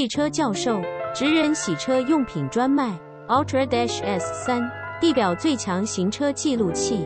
车教授，职人洗车用品专卖 Ultra Dash S3，地表最强行车记录器。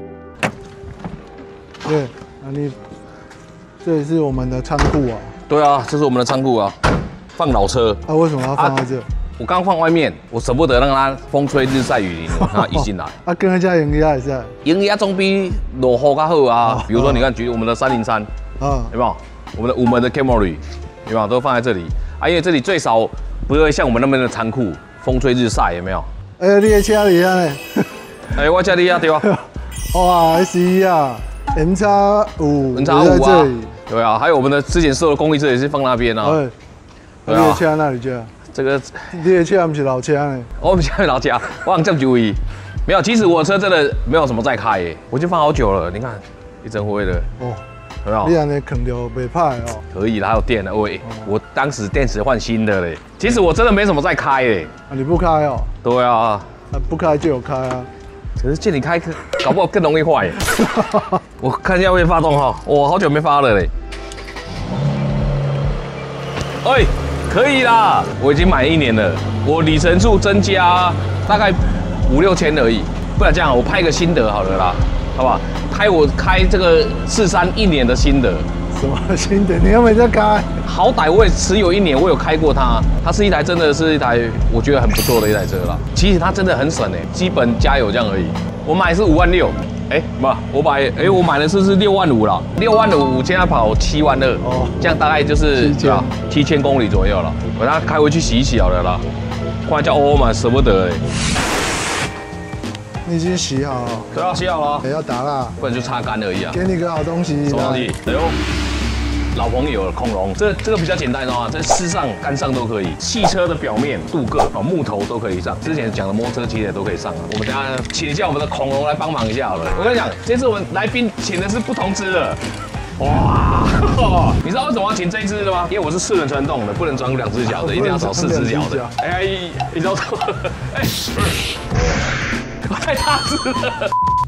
对，这里是我们的仓库啊。 对啊，这是我们的仓库啊，放老车。 啊，为什么要放在这？ 我刚放外面，我舍不得让它风吹日晒雨淋，让它移进来。 啊，跟人家营压也是。 营压总比落雨较好啊。比如说，你看，举我们的303，有没有？我们的 Camry， 有没有？都放在这里啊，因为这里最少不会像我们那边的仓库，风吹日晒，有没有？ 哎，你的车里啊呢？ 哎，我家里啊，对吧？ 哇 ，S1啊 ，MX5 ，MX5啊，对啊，还有我们的之前收的公益车也是放那边啊。 对，你的车哪里去啊？ 这个你的车不是老车呢？ 我们家的老家，我好像注意，没有。其实我的车真的没有什么在开耶，我已经放好久了。你看，一整灰的哦，有没有？ 你安尼坑掉袂歹哦。 可以啦，还有电的，我当时电池换新的嘞。其实我真的没什么在开耶。 啊，你不开哦？ 对啊， 不开就有开啊。 可是见你开，搞不好更容易坏耶。我看一下会发动哈，我好久没发了嘞。哎。可以啦，我已经买1年了，我里程数增加大概5、6千而已。不然这样，我拍个心得好了啦，好不好？我开这个43 1年的心得。 什么心得？你又没在开？ 好歹我也持有1年，我有开过它。它是一台真的是一台我觉得很不错的一台车啦。其实它真的很省诶，基本加油这样而已。我买是5万6。我买的是6万5了，6万5，现在跑7万2，这样大概就是7000公里左右了。我让它开回去洗一洗好了啦，不然叫欧嘛舍不得你已经洗好了？ 对啊，洗好了。 要打蜡， 不然就擦干而已啊。 给你个好东西。 什么东西？哎呦！老朋友恐龙，这个比较简单哦，在湿上、干上都可以。汽车的表面镀铬木头都可以上。之前讲的摩托车其实也都可以上啊。我们等下请一下我们的恐龙来帮忙一下好了。我跟你讲，这次我们来宾请的是不同只的。哇！你知道为什么要请这一只的吗？因为我是4人传动的，不能装2只脚的，一定要找4只脚的。你知道错了？太大只了。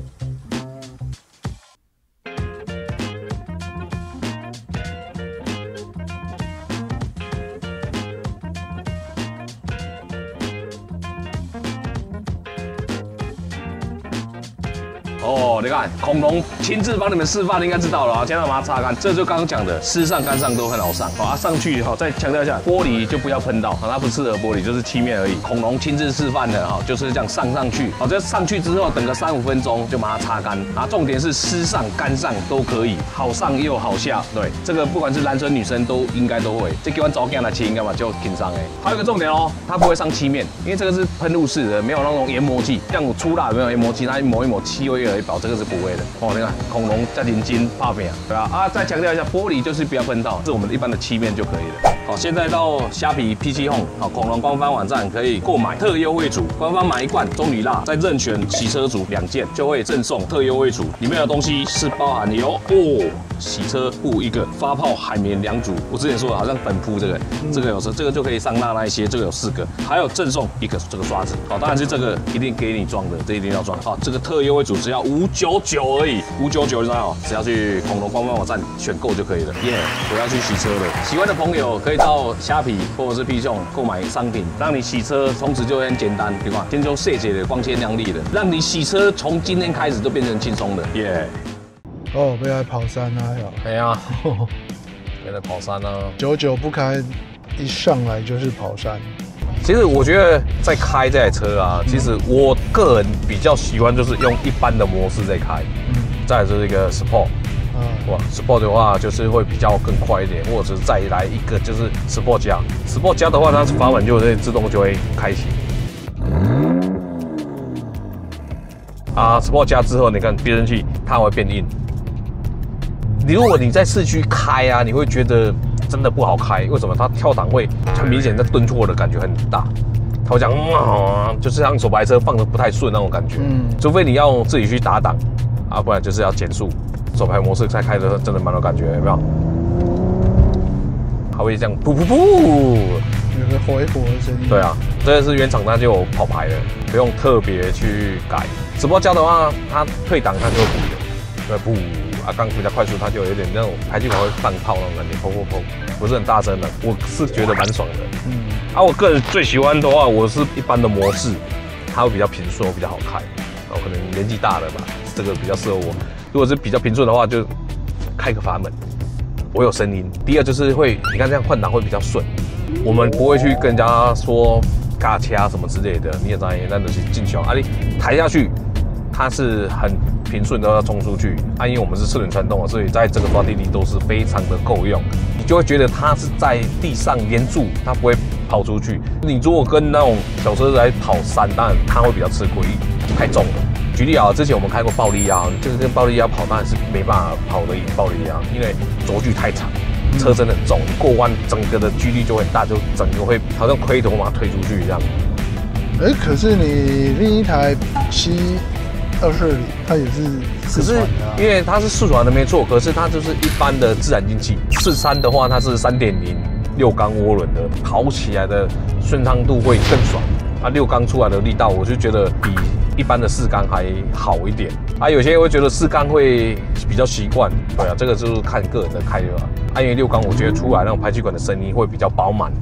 哦，你看恐龙亲自帮你们示范，应该知道了啊。现在把它擦干，这就刚刚讲的，湿上干上都很好上。好，上去好，再强调一下，玻璃就不要喷到，它不适合玻璃，就是漆面而已。恐龙亲自示范的哈，就是这样上去。好，这上去之后等个3、5分钟就把它擦干。啊，重点是湿上干上都可以，好上又好下。对，这个不管是男生女生都应该都会。这给完早干来漆应该嘛就挺上哎。还有一个重点哦，它不会上漆面，因为这个是喷雾式的，没有那种研磨剂。像我出蜡有没有研磨剂？它抹一抹漆味而已。保这个是不会的哦，你看恐龙加点金怕扁，对吧？啊，再强调一下，玻璃就是不要喷到，是我们一般的漆面就可以了。好，现在到虾皮 PC Home 好恐龙官方网站可以购买特优惠组，官方买1罐棕榈蜡，再任选洗车组2件，就会赠送特优惠组，里面的东西是包含有洗车布1个，发泡海绵2组。我之前说的好像粉扑这个有时候这个就可以上蜡那一些，这个有4个，还有赠送1个这个刷子。好，当然是这个一定给你装的，这一定要装。好，这个特优惠组只要599而已，599你知道吗？只要去恐龙官方网站选购就可以了。耶，我要去洗车了。喜欢的朋友可以到虾皮或者是 PC Home 购买商品，让你洗车从此就很简单，对吧？天就谢谢的，光鲜亮丽的，让你洗车从今天开始就变成轻松的。耶。 哦，被来跑山啊！ 哎呀，被来跑山啊 ！99不开，一上来就是跑山。 其实我觉得在开这台车啊，其实我个人比较喜欢就是用一般的模式在开。再来就是一个 Sport， 哇 ，Sport 的话就是会比较更快一点，或者是再来一个就是 Sport 加。Sport 加的话，它阀门就会自动就会开启。啊 ，Sport 加之后，你看避震器它会变硬。如果你在市区开啊，你会觉得真的不好开。为什么？它跳档会很明显在顿挫的感觉很大，它会讲就是像手排车放的不太顺那种感觉。除非你要自己去打档啊，不然就是要减速。手排模式在开的真的蛮有感觉，有没有？还会这样噗噗噗， 有个回火的声音。 对啊，这个是原厂它就有跑排的，不用特别去改。Sport加的话，它退档它就会补的，对补。 啊，刚比较快速，它就有点那种排气管会放炮那种感觉，砰砰砰，不是很大声的，我是觉得蛮爽的。啊，我个人最喜欢的话，我是一般的模式，它会比较平顺，比较好开。哦，可能年纪大了吧，这个比较适合我。如果是比较平顺的话，就开个阀门，我有声音。第二就是会，你看这样换挡会比较顺，我们不会去跟人家说嘎掐什么之类的，你也知道，那就是进球啊，你抬下去，它是很平顺的要冲出去。啊，因为我们是4轮传动，所以在这个抓地力都是非常的够用，你就会觉得它是在地上黏住，它不会跑出去。你如果跟那种小车来跑山，当然它会比较吃亏，太重了。举例啊，之前我们开过暴力鸭，就是跟暴力鸭跑，当然是没办法跑得赢暴力鸭，因为轴距太长，车真的很重，过弯整个的距离就很大，就整个会好像盔头把它推出去一样。 可是你另一台C240它也是四传的啊， 因为它是4传的没错，可是它就是一般的自然进气。43的话，它是3.0 6缸涡轮的，跑起来的顺畅度会更爽。啊，6缸出来的力道，我就觉得比一般的4缸还好一点。啊，有些人会觉得4缸会比较习惯，对啊，这个就是看个人的开法。啊，因为6缸我觉得出来那种排气管的声音会比较饱满。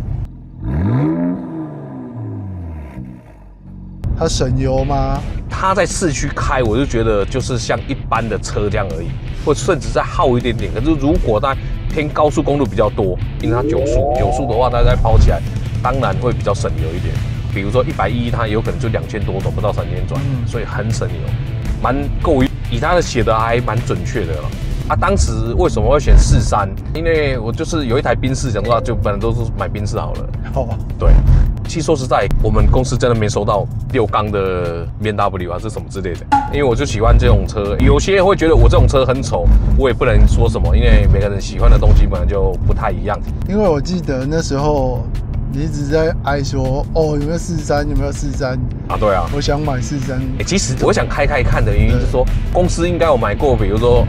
它省油吗？ 它在市区开，我就觉得就是像一般的车这样而已，或甚至再耗一点点。可是如果在偏高速公路比较多，因为它9速的话，它再跑起来，当然会比较省油一点。比如说110，它有可能就2000多转，不到3000转，所以很省油，蛮够用。以它的写的还蛮准确的了。啊，当时为什么会选43？因为我就是有一台宾士，想说就本来都是买宾士好了。 哦， 对。其实说实在，我们公司真的没收到6缸的 BMW 还是什么之类的，因为我就喜欢这种车。有些人会觉得我这种车很丑，我也不能说什么，因为每个人喜欢的东西本来就不太一样。 因为我记得那时候你一直在哀说，哦，有没有43？有没有43？ 啊，对啊， 我想买43。 其实我想开看的原因是说，公司应该有买过，比如说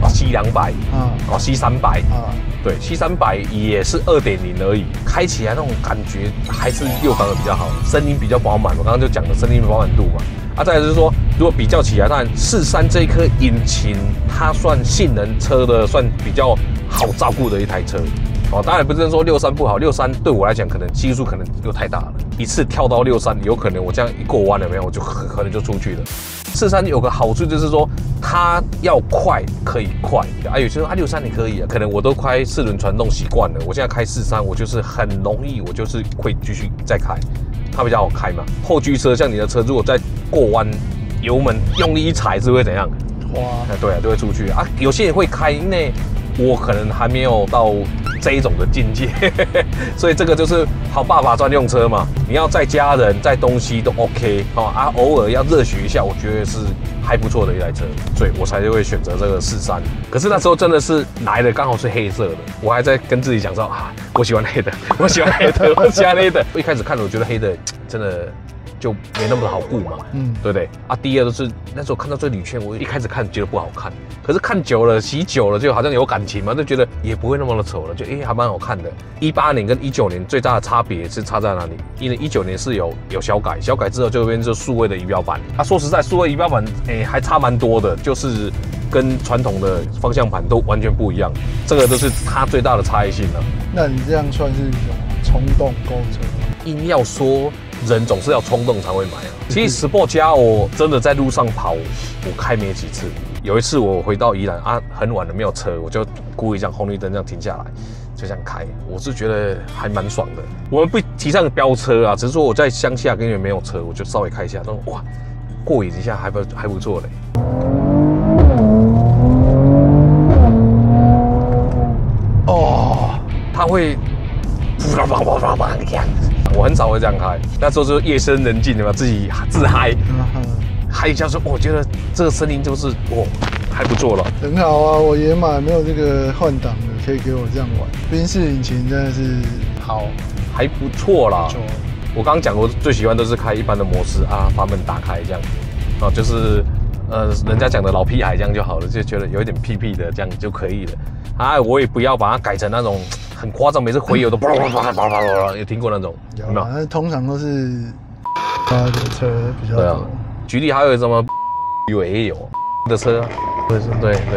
C200C300对，C300也是2.0而已，开起来那种感觉还是6缸的比较好，声音比较饱满。我刚刚就讲了声音饱满度嘛。啊，再来就是说，如果比较起来，当然43这一颗引擎，它算性能车的算比较好照顾的一台车。哦，当然不是说63不好，63对我来讲可能技术可能又太大了，一次跳到63，有可能我这样一过弯了没有，我就可能就出去了。43有个好处就是说，它要快可以快，啊，有些说63你可以啊，可能我都开4轮传动习惯了，我现在开43，我就是很容易，我就是会继续再开，它比较好开嘛。后驱车像你的车，如果在过弯，油门用力一踩是会怎样？ 哇， 对啊，就会出去啊。有些人会开，因为我可能还没有到这一种的境界，所以这个就是好爸爸专用车嘛。你要载家人、载东西都 OK 啊，偶尔要热血一下，我觉得是还不错的一台车，所以我才会选择这个43。可是那时候真的是来的刚好是黑色的，我还在跟自己讲说啊，我喜欢黑的，我喜欢黑的，我喜欢黑的。一开始看我觉得黑的真的就没那么好顾嘛，对不对？啊，第二就是那时候看到这铝圈，我一开始看觉得不好看，可是看久了、洗久了，就好像有感情嘛，就觉得也不会那么的丑了，就还蛮好看的。18年跟19年最大的差别是差在哪里？因为19年是有小改，小改之后就变成数位的仪表板。啊，说实在，数位仪表板还差蛮多的，就是跟传统的方向盘都完全不一样，这个都是它最大的差异性了。 那你这样算是什么冲动购车？ 硬要说，人总是要冲动才会买啊。其实 Sport 加我真的在路上跑，我开没几次。有一次我回到宜兰啊，很晚了没有车，我就故意这样红绿灯这样停下来，就这样开。我是觉得还蛮爽的。我们不提倡飙车啊，只是说我在乡下根本没有车，我就稍微开一下，都哇，过瘾一下还不错嘞。哦，它会我很少会这样开，那时候就夜深人静的嘛，自己自嗨，嗨一下说，我觉得这个声音就是还不错了， 很好啊。我野马没有这个换挡的，可以给我这样玩。宾士引擎真的是好， 还不错啦。我刚刚讲我最喜欢都是开一般的模式啊，阀门打开这样，啊，就是人家讲的老屁孩这样就好了，就觉得有一点屁屁的这样就可以了。啊，我也不要把它改成那种很夸张，每次回油都有听过那种？有没有？ 那通常都是的车比较多。 举例还有什么也有的车，对。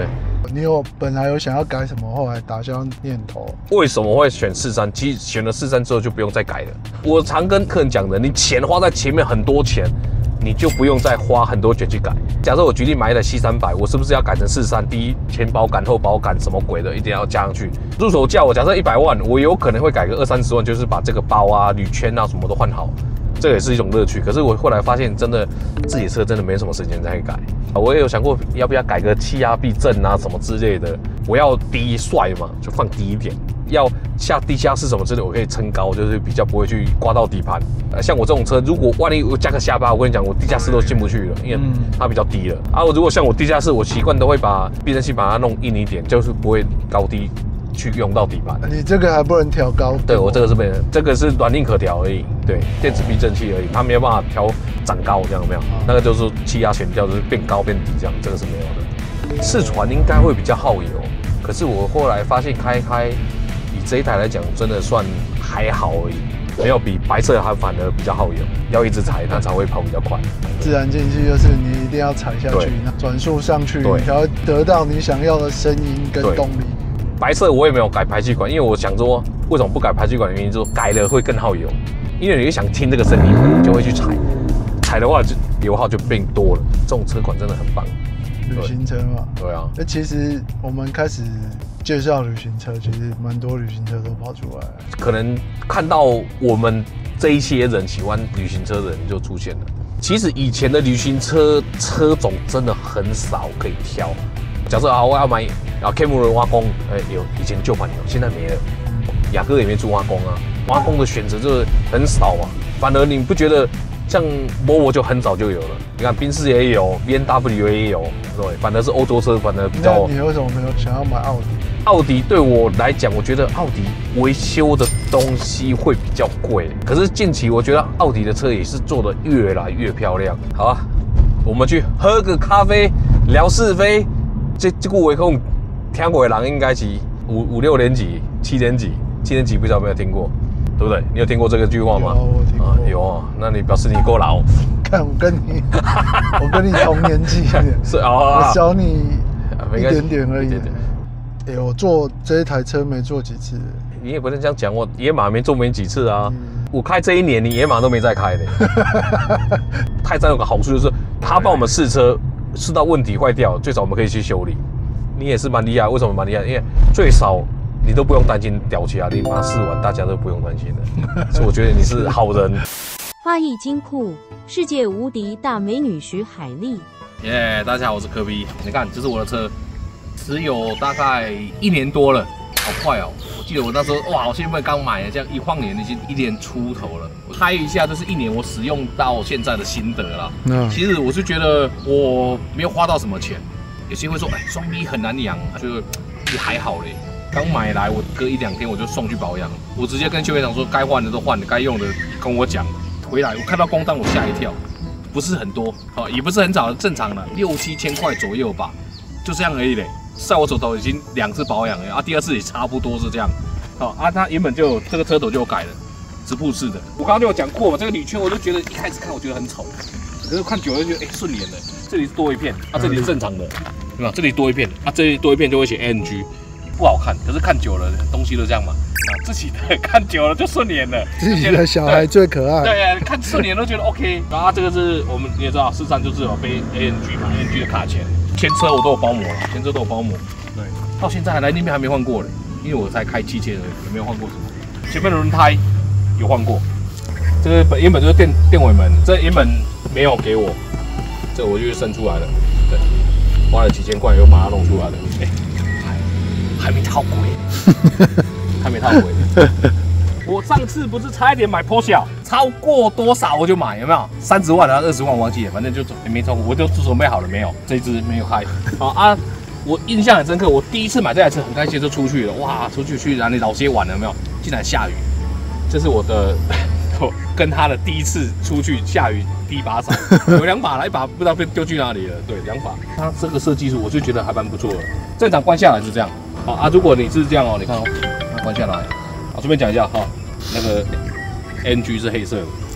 你本来有想要改什么，后来打消念头？ 为什么会选43？其实选了43之后就不用再改了。我常跟客人讲的，你钱花在前面很多钱，你就不用再花很多钱去改。假设我举例买一台C300，我是不是要改成43？第一，前保杆、后保杆什么鬼的，一定要加上去。入手价我假设100万，我有可能会改个20-30万，就是把这个包啊、铝圈啊什么都换好。这也是一种乐趣。可是我后来发现，真的自己的车真的没什么时间再改。我也有想过要不要改个气压避震啊什么之类的。我要低帅嘛，就放低一点。要下地下室什么之类的，我可以撑高，就是比较不会去刮到底盘。像我这种车，如果万一我加个下巴，我跟你讲，我地下室都进不去了，因为它比较低了。我如果像我地下室，我习惯都会把避震器把它弄硬一点，就是不会高低去用到底盘。 你这个还不能调高？ 对，我这个是没有，这个是软硬可调而已。对，电子避震器而已，它没有办法调长高，这样没有？那个就是气压悬吊，就是变高变低这样，这个是没有的。四传应该会比较耗油，可是我后来发现开，以这一台来讲，真的算还好而已，没有比白色还反而比较耗油，要一直踩它才会跑比较快。 自然进气就是你一定要踩下去，转速上去，你才会得到你想要的声音跟动力。 白色我也没有改排气管，因为我想说为什么不改排气管的原因就是改了会更耗油，因为你想听这个声音，你就会去踩的话就油耗就变多了。这种车款真的很棒。 旅行车嘛， 对啊。 其实我们开始介绍旅行车，其实蛮多旅行车都跑出来了。 可能看到我们这一些人喜欢旅行车的人就出现了。其实以前的旅行车车种真的很少可以挑。假设我要买Camry 挖工，有以前旧版有，现在没了。雅阁也没出挖工啊，挖工的选择就是很少啊。反而你不觉得像Volvo就很早就有了？你看宾士也有 ，BMW 也有，对，反而是欧洲车反而比较。 那你为什么没有想要买奥迪？ 奥迪对我来讲，我觉得奥迪维修的东西会比较贵。可是近期我觉得奥迪的车也是做得越来越漂亮。好啊，我们去喝个咖啡，聊是非。这句话可能听过的人应该是5、6年级、7年级不知道有没有听过，对不对？你有听过这个句话吗？ 有，我听过。 有啊，那你表示你够老。 看我跟你同年纪， 是我小你一点点而已。 对。 我坐这一台车没坐几次。 你也不能这样讲，我野马没坐没几次啊。我开这1年，你野马都没再开的。泰山有个好处就是，他帮我们试车。试到问题坏掉，最少我们可以去修理。你也是蛮厉害，为什么蛮厉害？因为最少你都不用担心掉漆啊，你把它试完，大家都不用担心的。所以我觉得你是好人。 发艺金库，世界无敌大美女徐海丽。 大家好，我是科比。你看，这是我的车，持有大概1年多了，好快哦！我记得我那时候哇，我现在刚买的，这样一晃眼已经1年出头了。我开一下，这是1年我使用到现在的心得啦。其实我是觉得我没有花到什么钱。有些人会说，双 B 很难养，就是还好嘞。刚买来，我隔1-2天我就送去保养。我直接跟修理厂说，该换的都换了，该用的跟我讲。回来我看到工单，我吓一跳，不是很多，也不是很少，正常的6-7千块左右吧，就这样而已嘞。在我手头已经2次保养了第2次也差不多是这样。它原本就有这个车头就有改了，直瀑式的。我刚刚就有讲过嘛，这个铝圈我就觉得一开始看我觉得很丑，可是看久了就觉得顺眼了。这里多一片，这里是正常的，对吧？这里多一片，这里多一片就会写 AMG， 不好看。可是看久了东西都这样嘛，自己的看久了就顺眼了。 自己的小孩最可爱。 对，看顺眼都觉得 OK。然后这个是我们你也知道，事实上就是有背 AMG 嘛 ，AMG 的卡钳。前车我都有包膜了，前车都有包膜。对，到现在来那边还没换过嘞，因为我才开7千而已，也没有换过什么。前面的轮胎有换过，这个原本就是电尾门，这原本没有给我，这我就生出来了。对，花了几千块又把它弄出来了。还没套轨，还没套轨。我上次不是差一点买 Porsche， 超过多少我就买，有没有？30万还是20万，忘记了，反正就没超过，我就准备好了没有？这一支没有开。我印象很深刻，我第一次买这台车很开心就出去了，哇，出去哪里老街玩了，有没有？竟然下雨，这是我跟他的第一次出去下雨第一把伞，有2把了，一把不知道被丢去哪里了，对，2把。它这个设计我就觉得还蛮不错的，正常关下来是这样。如果你是这样你看它关下来。顺便讲一下那个 NG 是黑色的，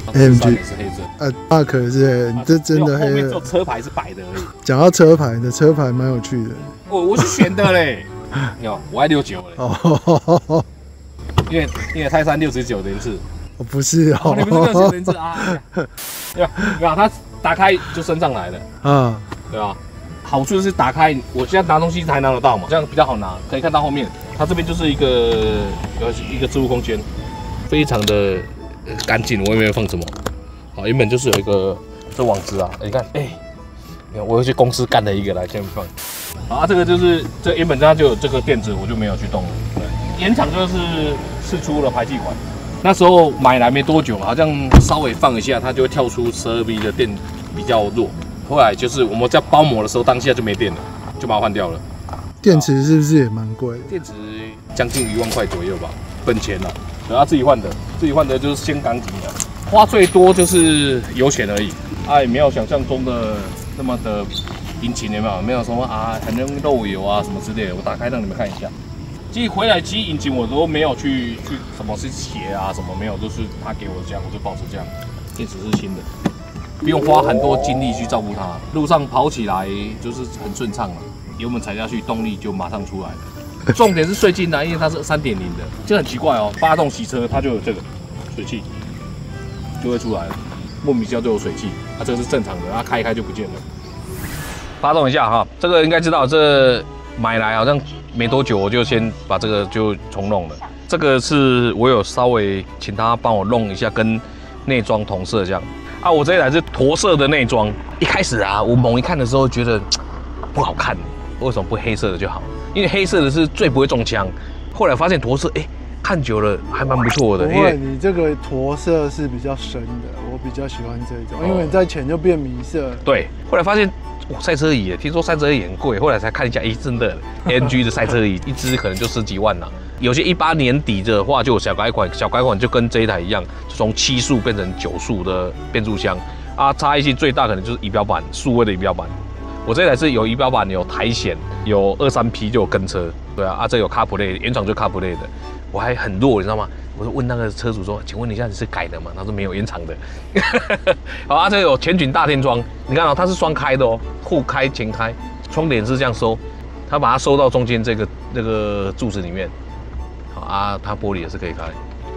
AMG 也是黑色。 那可是你这真的后面黑了。 只有车牌是白的而已。 讲到车牌，你的车牌蛮有趣的。 我是选的嘞，有我爱69嘞。 哦， 因为泰山69人次。 不是哦， 你不是69人次啊？对吧？它打开就升上来了。 啊， 对吧？好处是打开，我现在拿东西才拿得到嘛，这样比较好拿。可以看到后面，它这边就是一个置物空间，非常的干净。我也没有放什么，好，原本就是有一个这网子啊，你看，你看我又去公司干了一个来这边放。好，这个就是这原本它就有这个垫子，我就没有去动了。对，原厂就是试出了排气管，那时候买来没多久，好像稍微放一下，它就会跳出12V 的电比较弱。后来就是我们在包膜的时候，当下就没电了，就把它换掉了。 电池是不是也蛮贵的？ 电池将近1万块左右吧，本钱了。然后自己换的就是先钢级的，花最多就是油钱而已。也没有想象中的那么的引擎，有没有？没有什么很容易漏油啊什么之类的。我打开让你们看一下。其实回来引擎我都没有去什么是鞋啊什么没有，都是他给我这样，我就保持这样。电池是新的。不用花很多精力去照顾它，路上跑起来就是很顺畅了，油门踩下去，动力就马上出来了。重点是税金因为它是3.0的，就很奇怪哦。发动洗车它就有这个水汽，就会出来了，莫名其妙就有水汽，这个是正常的，它开一开就不见了。发动一下哈，这个应该知道，这买来好像没多久，我就先把这个就重弄了。这个是我有稍微请他帮我弄一下，跟内装同色这样。我这一台是驼色的内装。一开始我猛一看的时候觉得不好看，为什么不黑色的就好？因为黑色的是最不会中枪。后来发现驼色，看久了还蛮不错的。 不会，你这个驼色是比较深的，我比较喜欢这种，因为你在前就变米色。 对，后来发现赛车椅，听说赛车椅很贵，后来才看一下，真的 AMG 的赛车椅一支可能就10几万啦。有些18年底的话就有小改款，小改款就跟这一台一样，从7速变成9速的变速箱差异性最大可能就是仪表板，数位的仪表板。我这台是有仪表板，有苔藓，有23P 就有跟车，对这有 CarPlay， 原厂就 CarPlay 的，我还很弱，你知道吗？我就问那个车主说，请问你现在是改的吗？他说没有，原厂的。好这有前裙大天窗，你看它是双开的哦，后开前开，窗帘是这样收，它把它收到中间那个柱子里面。它玻璃也是可以开。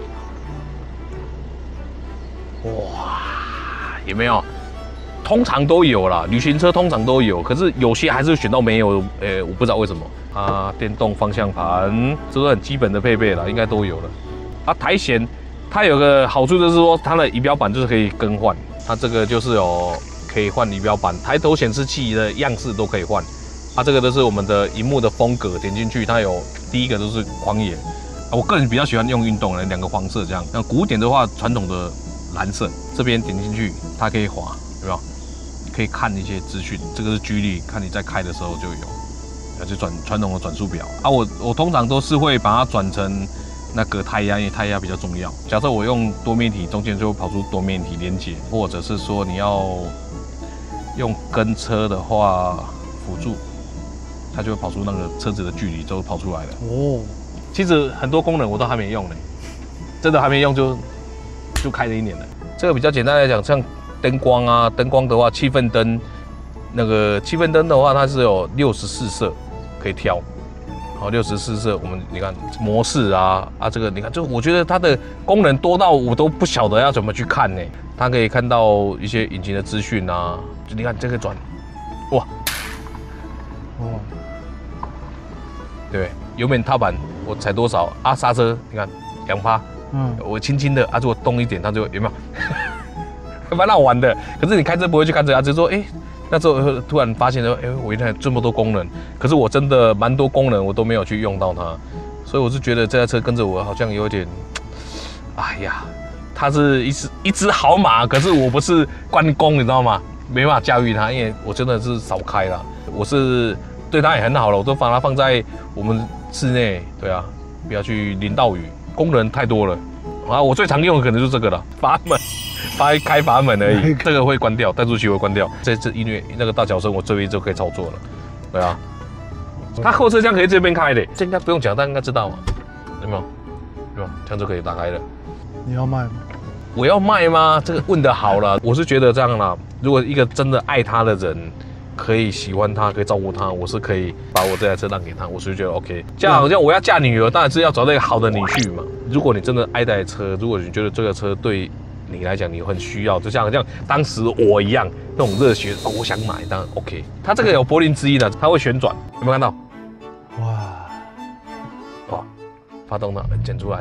哇，有没有？通常都有啦，旅行车通常都有，可是有些还是选到没有，我不知道为什么。电动方向盘，这是很基本的配备啦，应该都有了。苔藓，它有个好处就是说，它的仪表板就是可以更换，它这个就是有可以换仪表板，抬头显示器的样式都可以换。这个都是我们的萤幕的风格，点进去它有第一个都是狂野。我个人比较喜欢用运动的2个黄色这样，那古典的话传统的蓝色，这边点进去它可以滑，有没有？可以看一些资讯，这个是居力，看你在开的时候就有，就传统的转速表我通常都是会把它转成那个胎压，因为胎压比较重要。假设我用多面体，中间就会跑出多面体连接，或者是说你要用跟车的话辅助，它就会跑出那个车子的距离都跑出来了。其实很多功能我都还没用呢，真的还没用就开了1年了。这个比较简单来讲，像灯光灯光的话，气氛灯，那个气氛灯的话，它是有64色可以挑。64色，你看模式这个你看，就我觉得它的功能多到我都不晓得要怎么去看呢。它可以看到一些引擎的资讯就你看这个转，哇，对，油门踏板我踩多少刹车你看2%，我轻轻的如果动一点它就有没有？蛮好玩的。可是你开车不会去看这个，只是说那时候突然发现说我原来有这么多功能，可是我真的蛮多功能我都没有去用到它，所以我是觉得这台车跟着我好像有点，它是一只好马，可是我不是关公，你知道吗？没办法驾驭它，因为我真的是少开啦。我是对它也很好了，我都把它放在我们室内，不要去淋到雨，功能太多了。我最常用的可能就是这个了，阀门，开阀门而已，这个会关掉，怠速器会关掉。这次因为那个大脚声，我这边就可以操作了，它后车厢可以这边开的，这应该不用讲，大家应该知道嘛，有没有？这样就可以打开了。 你要卖吗？ 我要卖吗？这个问得好了，我是觉得这样啦。如果一个真的爱他的人，可以喜欢他，可以照顾他，我是可以把我这台车让给他，我是觉得 OK。这样好像我要嫁女儿，当然是要找到一个好的女婿嘛。如果你真的爱这台车，如果你觉得这个车对你来讲你很需要，就像当时我一样那种热血哦，我想买，当然 OK。它这个有柏林之音的，它会旋转，有没有看到？哇，发动了，剪出来，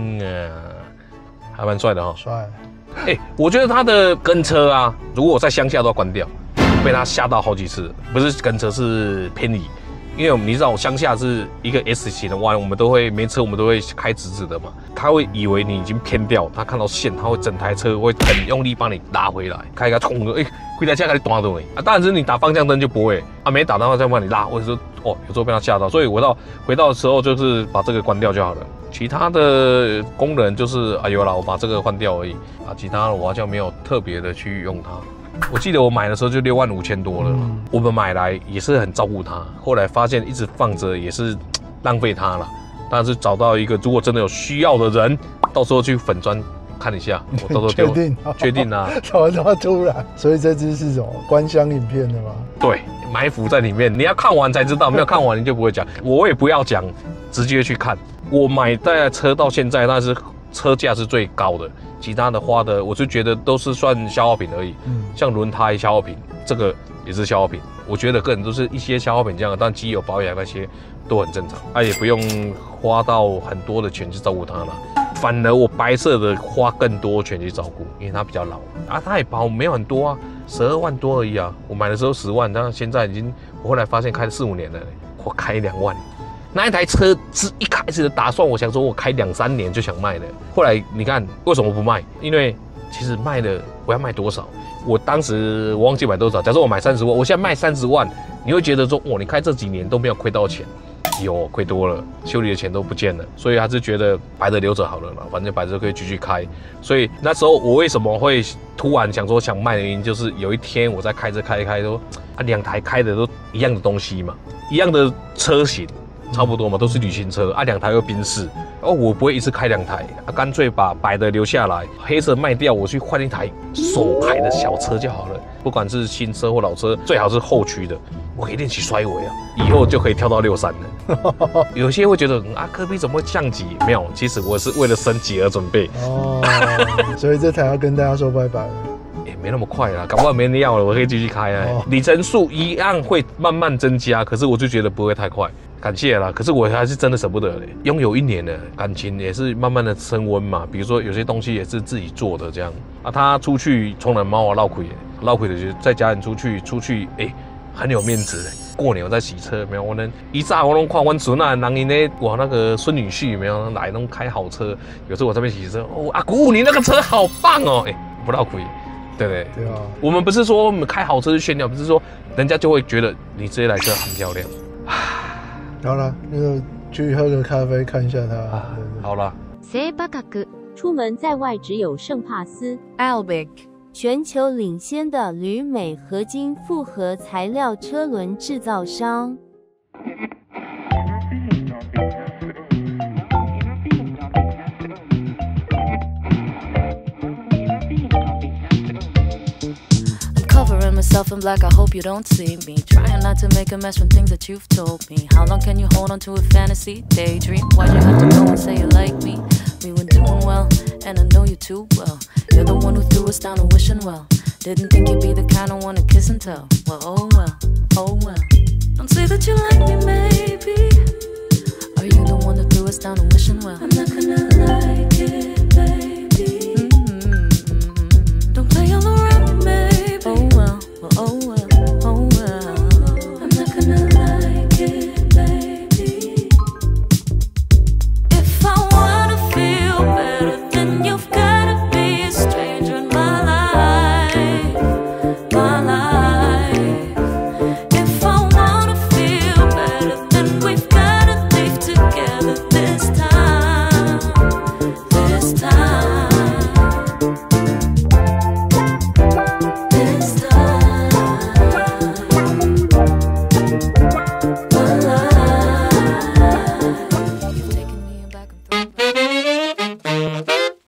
还蛮帅的哈。 帅。 我觉得它的跟车啊，如果我在乡下都要关掉。被他吓到好几次，不是跟车是偏离，因为你知道乡下是一个 S 型的弯，我们都会没车，我们都会开直直的嘛，他会以为你已经偏掉，他看到线，他会整台车会很用力帮你拉回来，开一个冲的，回台车给你断到啊，当然是你打方向灯就不会啊，没打到方向帮你拉，或者说有时候被他吓到，所以回到的时候就是把这个关掉就好了。其他的功能就是有啦，我把这个换掉而已啊，其他的我好像没有特别的去用它。我记得我买的时候就65000多了，我们买来也是很照顾它，后来发现一直放着也是浪费它了。但是找到一个如果真的有需要的人，到时候去粉专看一下，我到时候确定啊。 怎么这么突然？所以这支是什么观香影片的吗？ 对，埋伏在里面，你要看完才知道，没有看完你就不会讲。我也不要讲，直接去看。我买这台车到现在，但是车价是最高的。其他的花的，我就觉得都是算消耗品而已。像轮胎消耗品，这个也是消耗品。我觉得个人都是一些消耗品这样的，但机油保养那些都很正常，也不用花到很多的钱去照顾它了。反而我白色的花更多钱去照顾，因为它比较老啊，它也保没有很多啊，12万多而已啊。我买的时候10万，但现在我后来发现开了4、5年了，我开2万。那一台车是一开始的打算，我想说我开2、3年就想卖的。后来你看为什么不卖？因为其实卖了我要卖多少？我当时我忘记买多少。假设我买30万，我现在卖30万，你会觉得说，你开这几年都没有亏到钱，有亏多了，修理的钱都不见了，所以还是觉得白的留着好了嘛，反正白的可以继续开。所以那时候我为什么会突然想说想卖的原因，就是有一天我在开车开一开，说2台开的都一样的东西嘛，一样的车型。差不多嘛，都是旅行车啊，2台又宾士，我不会一次开2台啊，干脆把白的留下来，黑色卖掉，我去换一台手排的小车就好了。不管是新车或老车，最好是后驱的，我可以练习甩尾啊，以后就可以跳到63了。有些会觉得科比怎么会降级？没有，其实我是为了升级而准备。 所以这台要跟大家说拜拜了。 没那么快啦，搞不好没人要了，我可以继续开里程数一样会慢慢增加，可是我就觉得不会太快。感谢啦，可是我还是真的舍不得嘞。拥有1年了，感情也是慢慢的升温嘛。比如说有些东西也是自己做的这样啊，他出去冲人猫绕亏的就在家人出去很有面子嘞。过年我在洗车，没有我能一炸我能看我孙啊，人呢我那个孙女婿没有来弄开好车，有时候我这边洗车阿姑你那个车好棒哦，不绕亏。对啊，我们不是说我们开好车去炫耀，不是说人家就会觉得你这台车很漂亮。 好了，那就去喝个咖啡看一下它。 好了。 セバカク出门在外只有圣帕斯。 Albic 全球领先的铝镁合金复合材料车轮制造商。Myself in black, I hope you don't see me trying not to make a mess from things that you've told me. How long can you hold on to a fantasy daydream? Why'd you have to go and say you like me? We were doing well, and I know you too well. You're the one who threw us down and wishing well. Didn't think you'd be the kind of one to kiss and tell. Well, oh well, oh well. Don't say that you like me, maybe